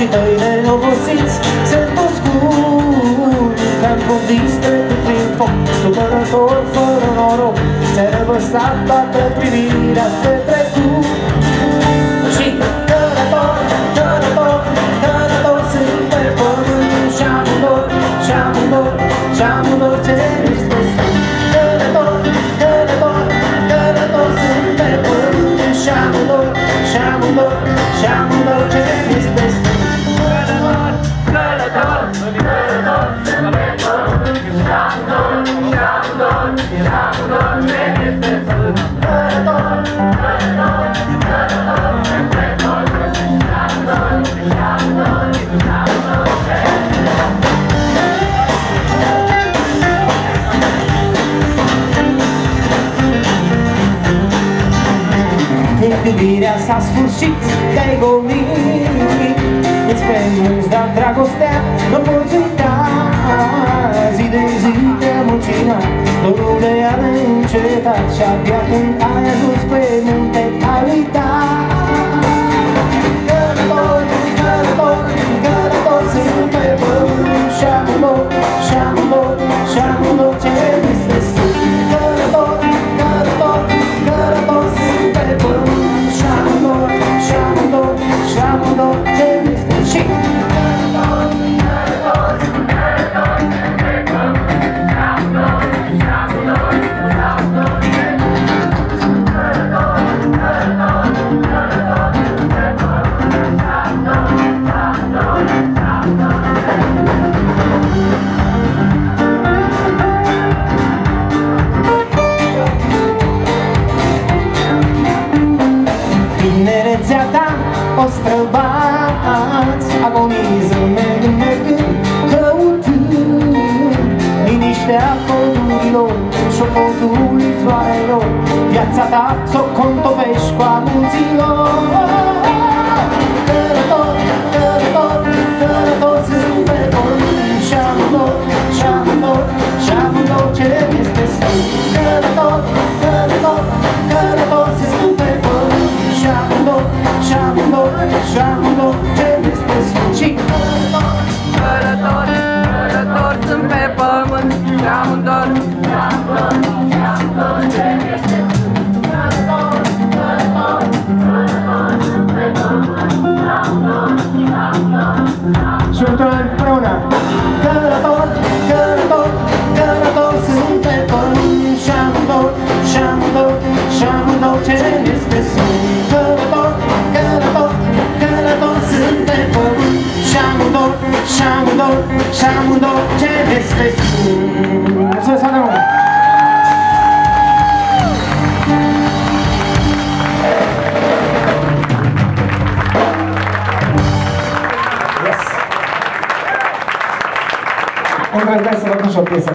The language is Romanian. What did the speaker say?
ochii tăi neobosiți se toscund ca-n foc distret prin foc. Tu călător fără noroc, ți-ai revărsat toată privirea spre trecut. Și călător, călător, călător sunt pe pământ și amândoi, și amândoi, și amândoi ce este sunt. Călător, călător, călător sunt pe pământ și amândoi, și amândoi, și amândoi ce este sunt. Călător, călător, călător sunt pe pământ și amândoi, și amândoi, și amândoi ce este sunt. Călător, călător, călător sunt pe pământ și amândoi, și amândoi, și amândoi ce este sunt. Când iubirea s-a sfârșit, te-ai golit, îți premunți, dar dragostea nu poți uita. Zi de zi te-a mucinat, dorul de ea neîncetat, și abia când ai ajuns pe munte ai uitat. Călător, călător, călător sunt pe pământ și amândoi, și amândoi, și amândoi ce este sunt. Călător, călător, călător sunt pe pământ și amândoi, și amândoi, și amândoi ce este și. Călător, călător, călător sunt pe pământ și amândoi, și amândoi, și amândoi ce este sunt. Călător, călător, călător sunt pe pământ și amândoi, și amândoi, și amândoi ce este sunt. Tinerețea ta o străbați, agoniză mergând, căutând liniștea pădurilor, șopotul izvoarelor. Viața ta s-o contopești cu amuților. Călător, călător, călător sunt pe pământ și amândoi, și amândoi, și amândoi ce este sunt. Călător, călător, călător sunt pe pământ și amândoi, și amândoi, și amândoi ce este sunt. Și călător, Călător, călător sunt pe pământ și amândoi, și amândoi, și amândoi ce este sunt. Călător, călător, călător sunt pe pământ și amândoi, și amândoi, și amândoi. și următoarea împreună. Călător, călător, călător sunt pe pământ și amândoi, și amândoi, și amândoi ce este sunt. Călător, călător, călător sunt pe pământ și amândoi, și amândoi, și amândoi ce este sunt. Mulțumesc foarte mult! Îmi vreau să vă duc și o piesă.